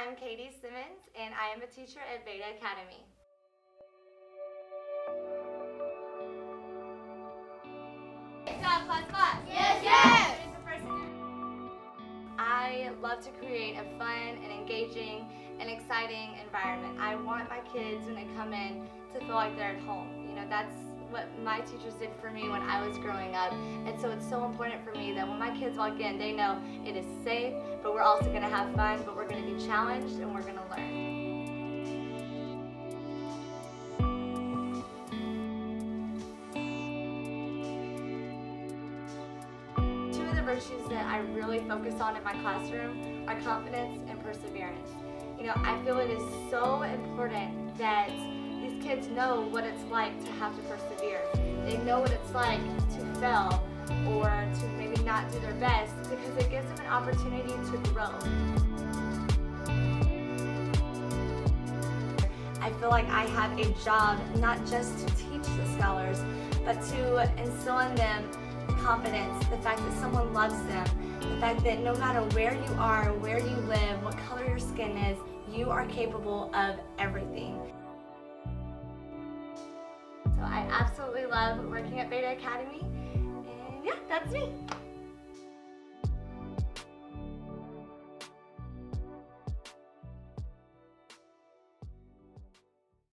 I'm Katie Simmons, and I am a teacher at Beta Academy. Class. Yes, yes! I love to create a fun and engaging and exciting environment. I want my kids, when they come in, to feel like they're at home. You know, that's what my teachers did for me when I was growing up. And so it's so important for me that when my kids walk in, they know it is safe, but we're also going to have fun, but we're going to be challenged and we're going to learn. Two of the virtues that I really focus on in my classroom are confidence and perseverance. You know, I feel it is so important that these kids know what it's like to have to persevere. They know what it's like to fail or to maybe not do their best, because it gives them an opportunity to grow. I feel like I have a job not just to teach the scholars, but to instill in them confidence, the fact that someone loves them, the fact that no matter where you are, where you live, what color your skin is, you are capable of everything. So I absolutely love working at Beta Academy, and yeah, that's me.